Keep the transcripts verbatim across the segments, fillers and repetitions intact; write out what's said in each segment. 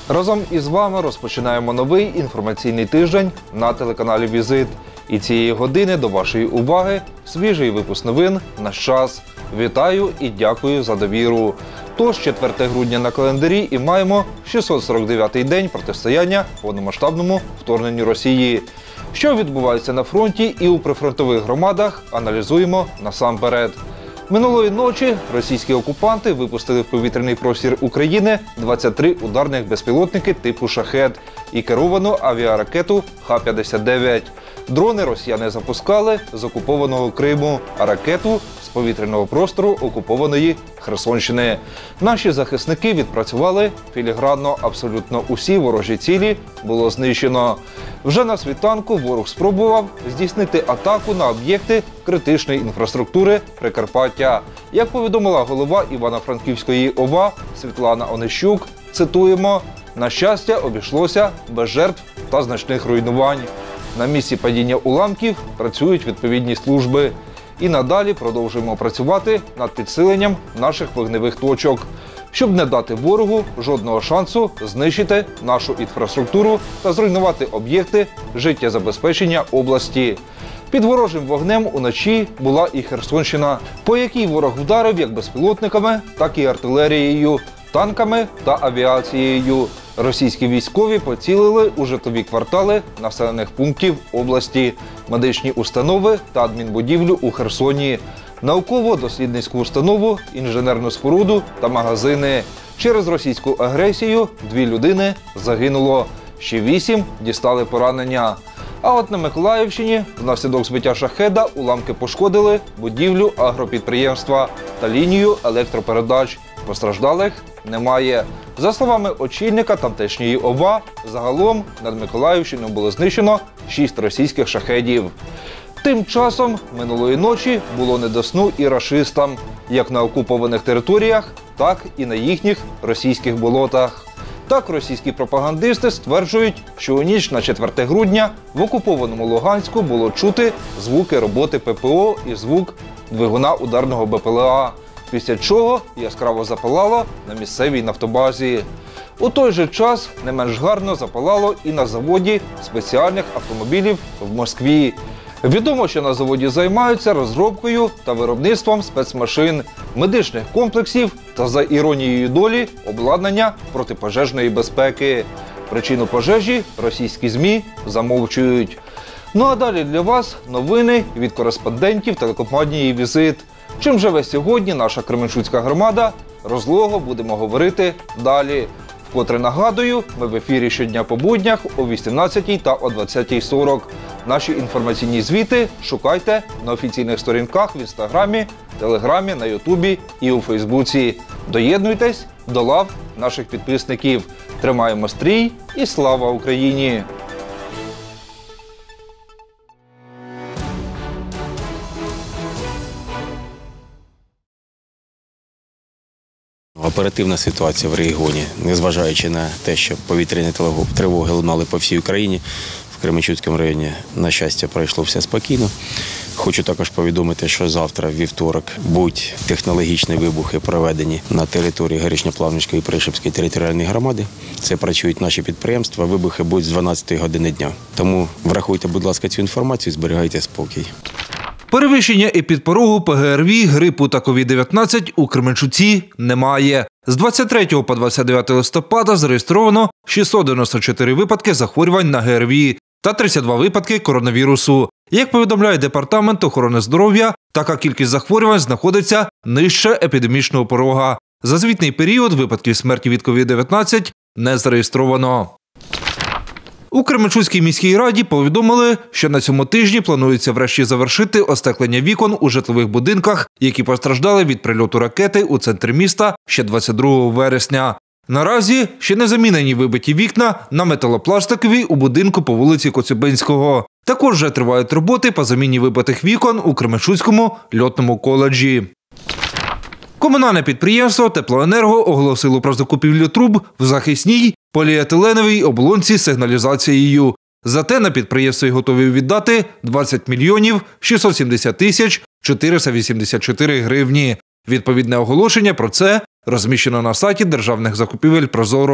Разом із вами розпочинаємо новий інформаційний тиждень на телеканалі «Візит». І цієї години до вашої уваги свіжий випуск новин «Наш час». Вітаю і дякую за довіру. Тож, четверте грудня на календарі і маємо шістсот сорок дев'ятий день протистояння повномасштабному вторгненню Росії. Що відбувається на фронті і у прифронтових громадах, аналізуємо насамперед. Минулої ночі російські окупанти випустили в повітряний простір України двадцять три ударних безпілотники типу «Шахед» і керовану авіаракету Х п'ятдесят дев'ять. Дрони росіяни запускали з окупованого Криму, а ракету – з повітряного простору окупованої Херсонщини. Наші захисники відпрацювали філігранно. Абсолютно усі ворожі цілі було знищено. Вже на світанку ворог спробував здійснити атаку на об'єкти критичної інфраструктури Прикарпаття. Як повідомила голова Івано-Франківської ОВА Світлана Онищук, цитуємо, «На щастя, обійшлося без жертв та значних руйнувань. На місці падіння уламків працюють відповідні служби. І надалі продовжуємо працювати над підсиленням наших вогневих точок, щоб не дати ворогу жодного шансу знищити нашу інфраструктуру та зруйнувати об'єкти життєзабезпечення області». Під ворожим вогнем уночі була і Херсонщина, по якій ворог вдарив як безпілотниками, так і артилерією, танками та авіацією. Російські військові поцілили у житлові квартали населених пунктів області, медичні установи та адмінбудівлю у Херсоні, науково-дослідницьку установу, інженерну споруду та магазини. Через російську агресію дві людини загинуло, ще вісім дістали поранення. А от на Миколаївщині внаслідок збиття «Шахеда» уламки пошкодили будівлю агропідприємства та лінію електропередач. Постраждалих немає. За словами очільника тамтешньої ОВА, загалом над Миколаївщиною було знищено шість російських «Шахедів». Тим часом минулої ночі було не до сну і рашистам, як на окупованих територіях, так і на їхніх російських болотах. Так, російські пропагандисти стверджують, що у ніч на четверте грудня в окупованому Луганську було чути звуки роботи ППО і звук двигуна ударного БПЛА, після чого яскраво запалало на місцевій нафтобазі. У той же час не менш гарно запалало і на заводі спеціальних автомобілів в Москві. Відомо, що на заводі займаються розробкою та виробництвом спецмашин, медичних комплексів та, за іронією долі, обладнання протипожежної безпеки. Причину пожежі російські ЗМІ замовчують. Ну а далі для вас новини від кореспондентів телекомпанії «Візит». Чим живе сьогодні наша кременчуцька громада, розлого будемо говорити далі. Вкотре нагадую, ми в ефірі щодня по буднях о вісімнадцятій та о двадцятій сорок. Наші інформаційні звіти шукайте на офіційних сторінках в Інстаграмі, Телеграмі, на Ютубі і у Фейсбуці. Доєднуйтесь до лав наших підписників. Тримаємо стрій і слава Україні! Оперативна ситуація в регіоні, незважаючи на те, що повітряні тривоги лунали по всій Україні, в Кременчуцькому районі, на щастя, пройшло все спокійно. Хочу також повідомити, що завтра, вівторок, будуть технологічні вибухи проведені на території Горішньоплавнівської і Пришипської територіальної громади. Це працюють наші підприємства, вибухи будуть з дванадцятої години дня. Тому врахуйте, будь ласка, цю інформацію, зберігайте спокій. Перевищення епідпорогу ПГРВІ, грипу та ковід дев'ятнадцять у Кременчуці немає. З двадцять третього по двадцять дев'яте листопада зареєстровано шістсот дев'яносто чотири випадки захворювань на ГРВІ та тридцять два випадки коронавірусу. Як повідомляє Департамент охорони здоров'я, така кількість захворювань знаходиться нижче епідемічного порога. За звітний період випадків смерті від ковід дев'ятнадцять не зареєстровано. У Кременчуцькій міській раді повідомили, що на цьому тижні планується врешті завершити остеклення вікон у житлових будинках, які постраждали від прильоту ракети у центрі міста ще двадцять другого вересня. Наразі ще не замінені вибиті вікна на металопластикові у будинку по вулиці Коцюбинського. Також вже тривають роботи по заміні вибитих вікон у Кременчуцькому льотному коледжі. Комунальне підприємство «Теплоенерго» оголосило про закупівлю труб в захисній поліетиленовій оболонці з сигналізацією. Зате на підприємстві готові віддати двадцять мільйонів шістсот сімдесят тисяч чотириста вісімдесят чотири гривні. Відповідне оголошення про це розміщено на сайті державних закупівель «Прозоро».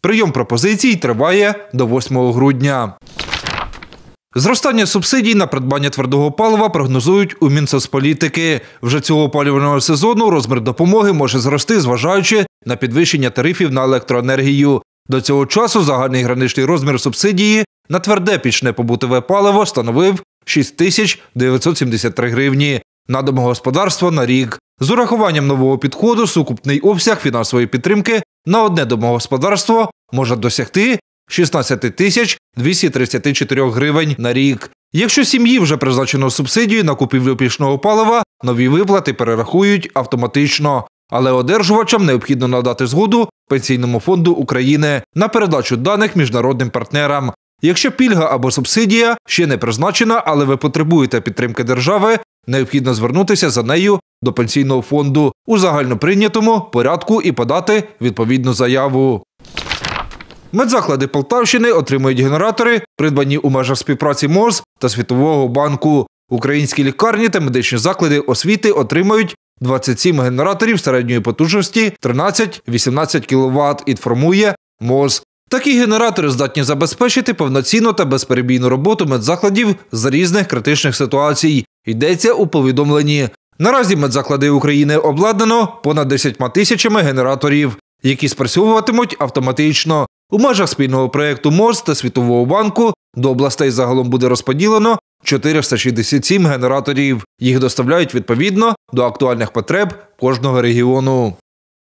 Прийом пропозицій триває до восьмого грудня. Зростання субсидій на придбання твердого палива прогнозують у Мінсоцполітики. Вже цього опалювального сезону розмір допомоги може зрости, зважаючи на підвищення тарифів на електроенергію. До цього часу загальний граничний розмір субсидії на тверде пічне побутове паливо становив шість тисяч дев'ятсот сімдесят три гривні на домогосподарство на рік. З урахуванням нового підходу сукупний обсяг фінансової підтримки на одне домогосподарство може досягти шістнадцять тисяч двісті тридцять чотири гривень на рік. Якщо сім'ї вже призначено субсидію на купівлю пічного палива, нові виплати перерахують автоматично. Але одержувачам необхідно надати згоду Пенсійному фонду України на передачу даних міжнародним партнерам. Якщо пільга або субсидія ще не призначена, але ви потребуєте підтримки держави, необхідно звернутися за нею до Пенсійного фонду у загальноприйнятому порядку і подати відповідну заяву. Медзаклади Полтавщини отримують генератори, придбані у межах співпраці МОЗ та Світового банку. Українські лікарні та медичні заклади освіти отримають двадцять сім генераторів середньої потужності тринадцять - вісімнадцять кіловат, інформує МОЗ. Такі генератори здатні забезпечити повноцінну та безперебійну роботу медзакладів з різних критичних ситуацій. Йдеться у повідомленні. Наразі медзаклади України обладнано понад десятьма тисячами генераторів, які спрацьовуватимуть автоматично. У межах спільного проєкту МОЗ та Світового банку до областей загалом буде розподілено чотириста шістдесят сім генераторів. Їх доставляють відповідно до актуальних потреб кожного регіону.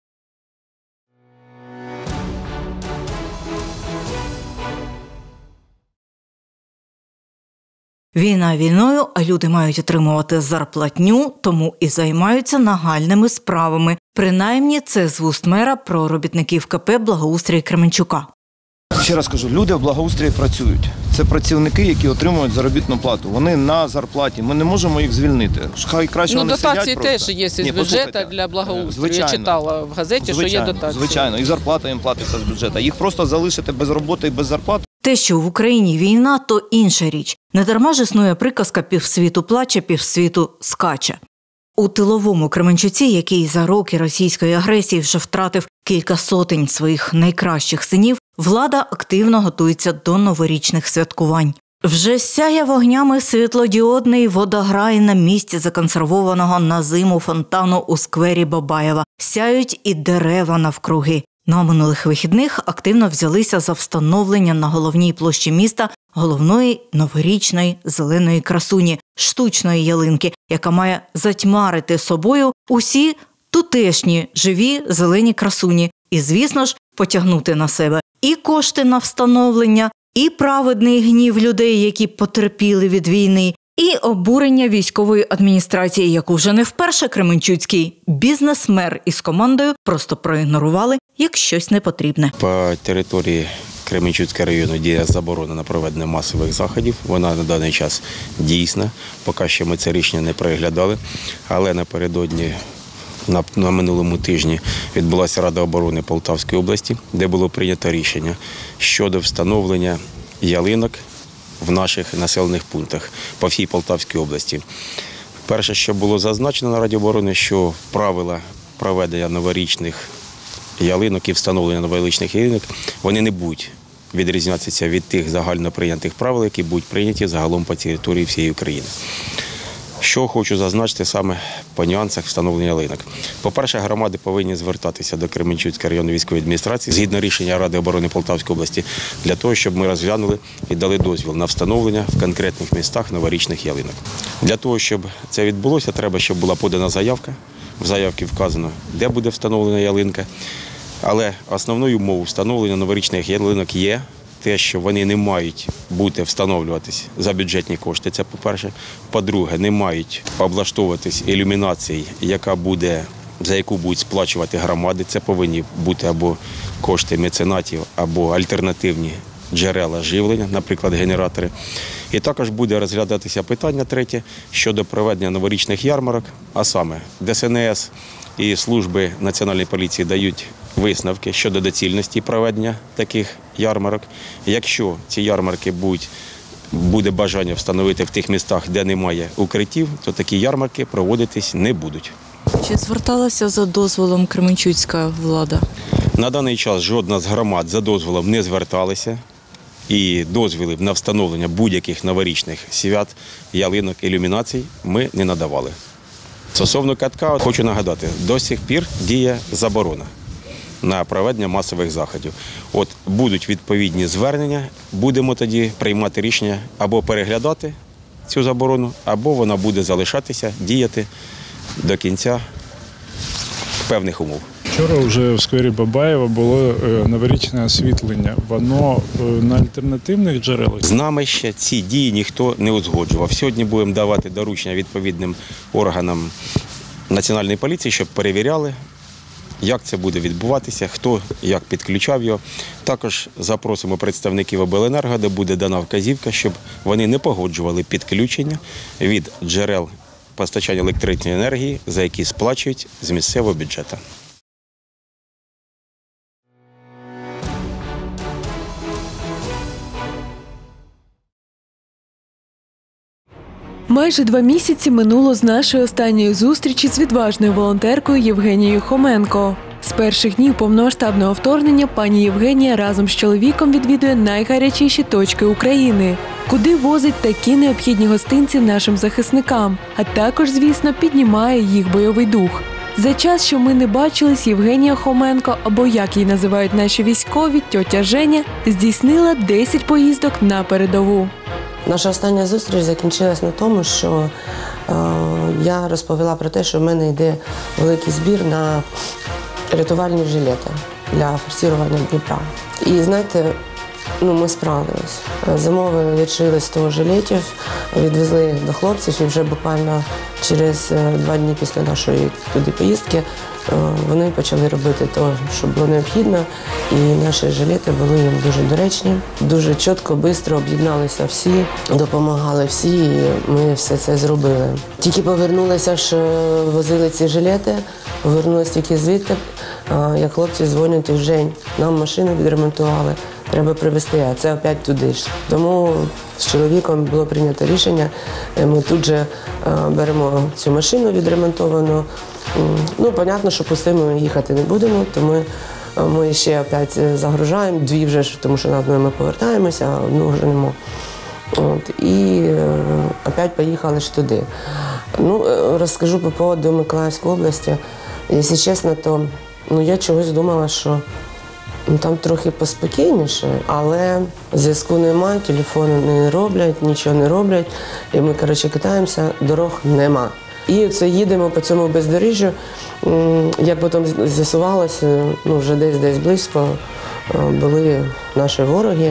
Війна війною, а люди мають отримувати зарплатню, тому і займаються нагальними справами. Принаймні, це з вуст мера про робітників КП «Благоустрій» Кременчука. Ще раз кажу, люди в благоустрії працюють. Це працівники, які отримують заробітну плату. Вони на зарплаті. Ми не можемо їх звільнити. Хай краще Ну, вони дотації сидять просто. теж є з Ні, бюджету послухайте. для благоустрою. Звичайно. Я читала в газеті, Звичайно, що є дотації. Звичайно, і зарплата їм платиться з бюджету. Їх просто залишити без роботи і без зарплати. Те, що в Україні війна, то інша річ. Недарма ж існує приказка «півсвіту плаче, півсвіту скаче». У тиловому Кременчуці, який за роки російської агресії вже втратив кілька сотень своїх найкращих синів, влада активно готується до новорічних святкувань. Вже сяє вогнями світлодіодний водограй на місці законсервованого на зиму фонтану у сквері Бабаєва. Сяють і дерева навкруги. На минулих вихідних активно взялися за встановлення на головній площі міста головної новорічної зеленої красуні – штучної ялинки, яка має затьмарити собою усі тутешні живі зелені красуні і, звісно ж, потягнути на себе і кошти на встановлення, і праведний гнів людей, які потерпіли від війни, і обурення військової адміністрації, яку вже не вперше кременчуцький бізнес-мер із командою просто проігнорували як щось непотрібне. По території Кременчуцького району діє заборона на проведення масових заходів. Вона на даний час дійсна. Поки що ми це рішення не переглядали, але напередодні На, на минулому тижні відбулася Рада оборони Полтавської області, де було прийнято рішення щодо встановлення ялинок в наших населених пунктах по всій Полтавській області. Перше, що було зазначено на Раді оборони, що правила проведення новорічних ялинок і встановлення новорічних ялинок, вони не будуть відрізнятися від тих загально прийнятих правил, які будуть прийняті загалом по території всієї України. Що хочу зазначити саме по нюансах встановлення ялинок. По-перше, громади повинні звертатися до Кременчуцької районної військової адміністрації згідно рішення Ради оборони Полтавської області для того, щоб ми розглянули і дали дозвіл на встановлення в конкретних містах новорічних ялинок. Для того, щоб це відбулося, треба, щоб була подана заявка. В заявці вказано, де буде встановлена ялинка. Але основною умовою встановлення новорічних ялинок є те, що вони не мають бути встановлюватись за бюджетні кошти, це по-перше. По-друге, не мають облаштовуватись ілюмінації, яка буде, за яку будуть сплачувати громади. Це повинні бути або кошти меценатів, або альтернативні джерела живлення, наприклад, генератори. І також буде розглядатися питання третє щодо проведення новорічних ярмарок, а саме ДСНС і служби Національної поліції дають висновки щодо доцільності проведення таких ярмарок. Якщо ці ярмарки будуть, буде бажання встановити в тих містах, де немає укриттів, то такі ярмарки проводитись не будуть. Чи зверталася за дозволом кременчуцька влада? На даний час жодна з громад за дозволом не зверталася. І дозволів на встановлення будь-яких новорічних свят, ялинок, ілюмінацій ми не надавали. Стосовно катка, хочу нагадати, до сих пір діє заборона на проведення масових заходів. От будуть відповідні звернення, будемо тоді приймати рішення або переглядати цю заборону, або вона буде залишатися, діяти до кінця певних умов. Вчора вже в сквері Бабаєва було новорічне освітлення. Воно на альтернативних джерелах? З нами ще ці дії ніхто не узгоджував. Сьогодні будемо давати доручення відповідним органам Національної поліції, щоб перевіряли, як це буде відбуватися, хто як підключав його. Також запросимо представників обленерго, де буде дана вказівка, щоб вони не погоджували підключення від джерел постачання електричної енергії, за які сплачують з місцевого бюджету. Майже два місяці минуло з нашої останньої зустрічі з відважною волонтеркою Євгенією Хоменко. З перших днів повномасштабного вторгнення пані Євгенія разом з чоловіком відвідує найгарячіші точки України, куди возить такі необхідні гостинці нашим захисникам, а також, звісно, піднімає їх бойовий дух. За час, що ми не бачились, Євгенія Хоменко, або як її називають наші військові, тьотя Женя, здійснила десять поїздок на передову. Наша остання зустріч закінчилась на тому, що е, я розповіла про те, що в мене йде великий збір на рятувальні жилети для форсування Дніпра. І знаєте, ну, ми справились. Замовили, відшили сто жилетів, відвезли їх до хлопців і вже буквально через два дні після нашої туди поїздки вони почали робити те, що було необхідно, і наші жилети були їм дуже доречні. Дуже чітко, швидко об'єдналися всі, допомагали всі, і ми все це зробили. Тільки повернулися, що возили ці жилети, повернулися тільки звідти, як хлопці дзвонять: Жень, нам машину відремонтували, треба привезти, а це опять туди ж. Тому з чоловіком було прийнято рішення, ми тут же беремо цю машину відремонтовану. Ну, понятно, що пустими їхати не будемо, тому ми ще опять загружаємо, дві вже, тому що на одну ми повертаємося, а одну вже нема. От, і опять поїхали ж туди. Ну, розкажу по поводу Миколаївської області. Якщо чесно, то ну, я чогось думала, що ну, там трохи поспокійніше, але зв'язку немає, телефони не роблять, нічого не роблять. І ми, коротше, катаємося, дорог нема. І це їдемо по цьому бездоріжжю. Як потім з'ясувалося, ну, вже десь-десь близько були наші вороги.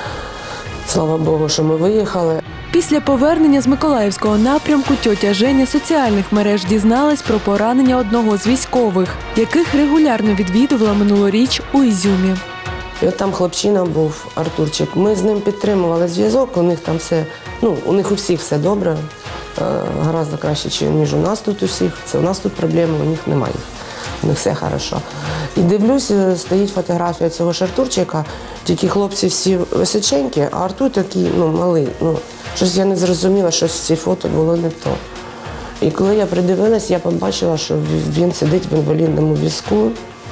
Слава Богу, що ми виїхали. Після повернення з Миколаївського напрямку тьотя Женя з соціальних мереж дізналась про поранення одного з військових, яких регулярно відвідувала минулоріч у Ізюмі. І от там хлопчина був, Артурчик. Ми з ним підтримували зв'язок, у них там все, ну, у них у всіх все добре, гораздо краще, ніж у нас тут усіх. Це у нас тут проблеми, у них немає. У них все хорошо. І дивлюся, стоїть фотографія цього ж Артурчика, тільки хлопці всі височенькі, а Артур такий, ну, малий. Ну, щось я не зрозуміла, що з ці фото було не то. І коли я придивилась, я побачила, що він сидить в інвалідному візку.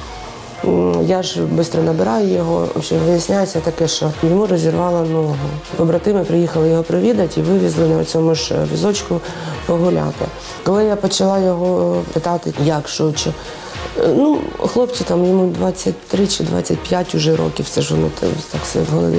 Я ж швидко набираю його, виясняється таке, що йому розірвало ногу. Побратими приїхали його провідати і вивезли на цьому ж візочку погуляти. Коли я почала його питати, як, що, чи... Ну, хлопцю там, йому двадцять три чи двадцять п'ять уже років, це ж воно так все в голові.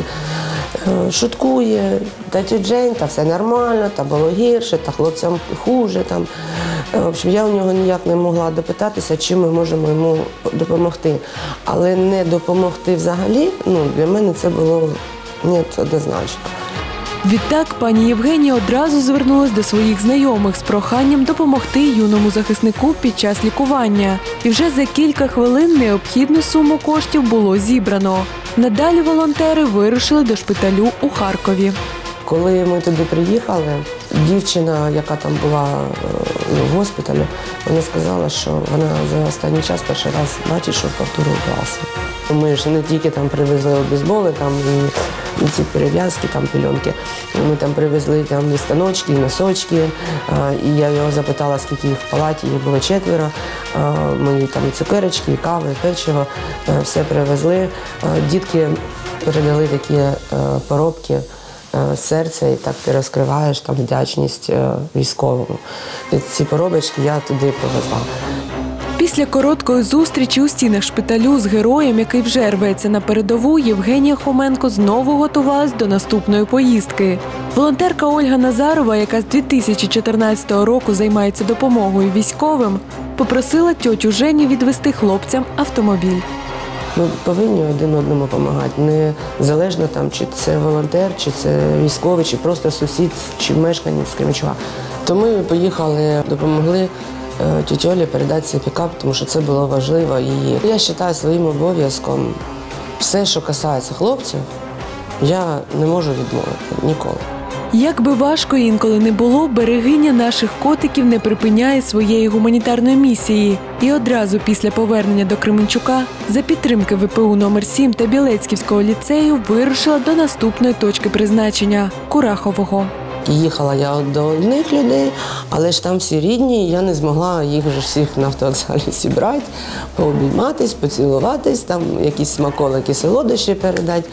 Шуткує, та тьотя Жень, та все нормально, та було гірше, та хлопцям хуже. Там. В общем, я у нього ніяк не могла допитатися, чим ми можемо йому допомогти. Але не допомогти взагалі, ну, для мене це було ні, однозначно. Відтак пані Євгенія одразу звернулась до своїх знайомих з проханням допомогти юному захиснику під час лікування. І вже за кілька хвилин необхідну суму коштів було зібрано. Надалі волонтери вирушили до шпиталю у Харкові. Коли ми туди приїхали, дівчина, яка там була ну, в госпіталі, вона сказала, що вона за останній час перший раз бачить, що Артуру вдалося. Ми ж не тільки там привезли обезболи, там і, і ці перев'язки, там пільонки. Ми там привезли там і станочки, і носочки. А, і я його запитала, скільки їх в палаті, їх було четверо. мої там цукерочки, кави, печиво, е, все привезли. Е, Дітки передали такі е, поробки е, серця, і так ти розкриваєш там вдячність е, військовому. І ці поробочки я туди повезла. Після короткої зустрічі у стінах шпиталю з героєм, який вже рветься на передову, Євгенія Хоменко знову готувалась до наступної поїздки. Волонтерка Ольга Назарова, яка з дві тисячі чотирнадцятого року займається допомогою військовим, попросила тьотю Женю відвести хлопцям автомобіль. Ми повинні один одному допомагати, незалежно там, чи це волонтер, чи це військовий, чи просто сусід, чи мешканець Кременчуга. То ми поїхали, допомогли тіті Олі передати цей пікап, тому що це було важливо. І я вважаю своїм обов'язком все, що касається хлопців, я не можу відмовити ніколи. Як би важко інколи не було, берегиня наших котиків не припиняє своєї гуманітарної місії. І одразу після повернення до Кременчука за підтримки ве пе у номер сім та Білецьківського ліцею вирушила до наступної точки призначення – Курахового. Їхала я до одних людей, але ж там всі рідні, і я не змогла їх вже всіх на автовокзалі зібрати, пообійматись, поцілуватись, там якісь смаколики, солодощі передати,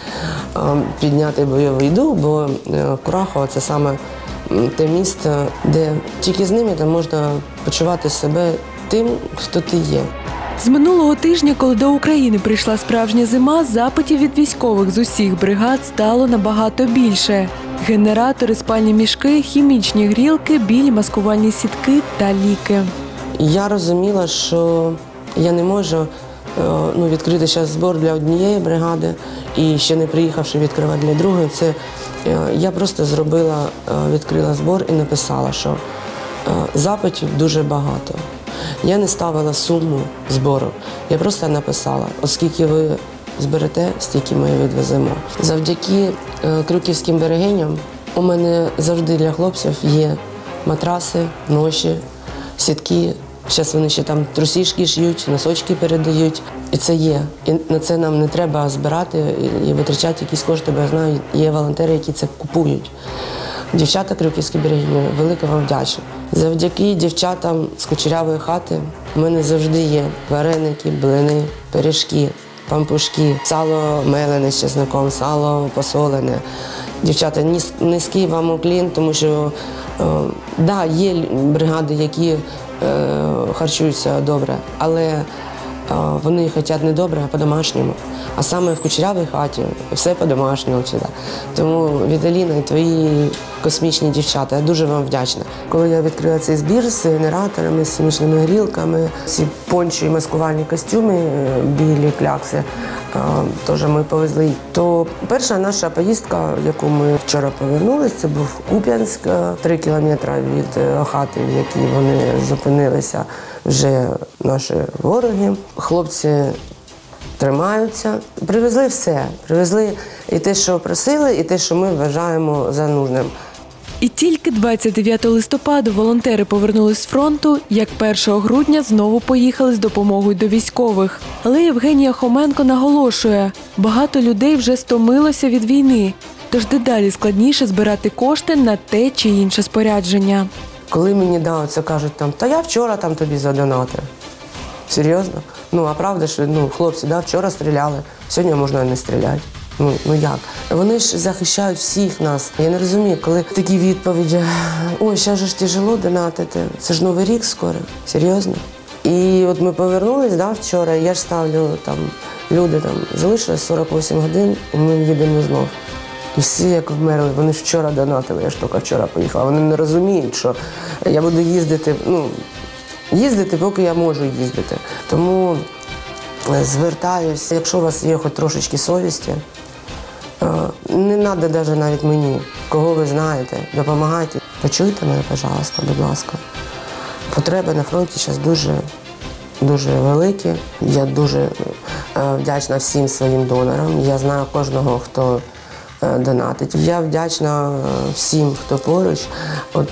підняти бойовий дух, бо Курахово – це саме те місце, де тільки з ними там можна почувати себе тим, хто ти є. З минулого тижня, коли до України прийшла справжня зима, запитів від військових з усіх бригад стало набагато більше. Генератори, спальні мішки, хімічні грілки, білі маскувальні сітки та ліки. Я розуміла, що я не можу ну, відкрити зараз збор для однієї бригади і ще не приїхавши відкривати для другої. Це я просто зробила, відкрила збор і написала, що запитів дуже багато. Я не ставила суму збору, я просто написала, оскільки ви зберете, стільки ми відвеземо. Завдяки крюківським берегиням у мене завжди для хлопців є матраси, ноші, сітки. Зараз вони ще там трусішки шиють, носочки передають. І це є. І на це нам не треба збирати і витрачати якісь кошти, бо я знаю, є волонтери, які це купують. Дівчата крюківські берегині, велике вам вдячна. Завдяки дівчатам з Кучерявої хати у мене завжди є вареники, блини, пиріжки, пампушки, сало мелене з чесником, сало посолене. Дівчата, низький вам уклін, тому що е, да, є бригади, які е, харчуються добре, але е, вони хочуть не добре, а по-домашньому. А саме в Кучерявій хаті все по-домашньому. Тому Віталіна і твої космічні дівчата, я дуже вам вдячна. Коли я відкрила цей збір з генераторами, з хімічними грілками, ці пончі і маскувальні костюми, білі клякси, теж ми повезли. То перша наша поїздка, яку ми вчора повернулися, це був Куп'янськ, три кілометри від хати, в якій вони зупинилися вже наші вороги. Хлопці тримаються. Привезли все. Привезли і те, що просили, і те, що ми вважаємо за нужним. І тільки двадцять дев'ятого листопада волонтери повернулись з фронту, як першого грудня знову поїхали з допомогою до військових. Але Євгенія Хоменко наголошує, багато людей вже стомилося від війни, тож дедалі складніше збирати кошти на те чи інше спорядження. Коли мені да, це кажуть, там, та я вчора там тобі задонатив. Серйозно? Ну, а правда, що ну, хлопці да, вчора стріляли, сьогодні можна не стріляти. Ну, ну як? Вони ж захищають всіх нас. Я не розумію, коли такі відповіді, ой, зараз же ж тяжело донатити, це ж Новий рік скоро, серйозно. І от ми повернулись да, вчора, я ж ставлю, там, люди там, залишилось сорок вісім годин, і ми їдемо знов. І всі як вмерли, вони ж вчора донатили, я ж тільки вчора поїхала. Вони не розуміють, що я буду їздити, ну, їздити, поки я можу їздити. Тому звертаюсь, якщо у вас є хоч трошечки совісті, не треба навіть навіть мені, кого ви знаєте, допомагайте. Почуйте мене, пожалуйста, будь ласка. Потреби на фронті зараз дуже, дуже великі. Я дуже вдячна всім своїм донорам. Я знаю кожного, хто донатить. Я вдячна всім, хто поруч. От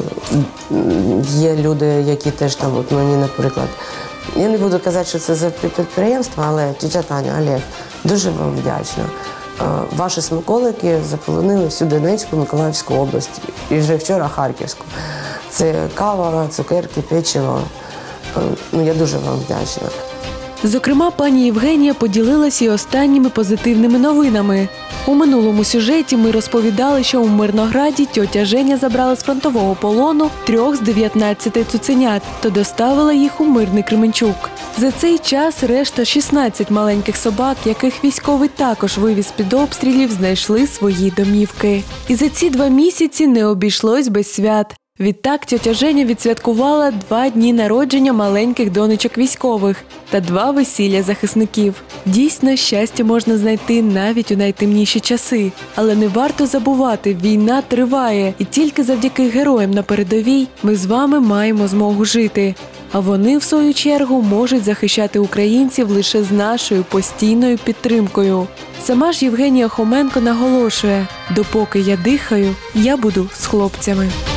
є люди, які теж там, от мені, наприклад, я не буду казати, що це за підприємство, але тітя Таня, Олег, дуже вам вдячна. Ваші смаколики заполонили всю Донецьку, Миколаївську область і вже вчора Харківську. Це кава, цукерки, печиво. ну, я дуже вам вдячна. Зокрема, пані Євгенія поділилася і останніми позитивними новинами. У минулому сюжеті ми розповідали, що у Мирнограді тьотя Женя забрала з фронтового полону трьох з дев'ятнадцяти цуценят та доставила їх у мирний Кременчук. За цей час решта шістнадцять маленьких собак, яких військовий також вивіз під обстрілів, знайшли свої домівки. І за ці два місяці не обійшлось без свят. Відтак тьотя Женя відсвяткувала два дні народження маленьких донечок військових та два весілля захисників. Дійсно, щастя можна знайти навіть у найтемніші часи. Але не варто забувати, війна триває, і тільки завдяки героям на передовій ми з вами маємо змогу жити. А вони, в свою чергу, можуть захищати українців лише з нашою постійною підтримкою. Сама ж Євгенія Хоменко наголошує: допоки я дихаю, я буду з хлопцями.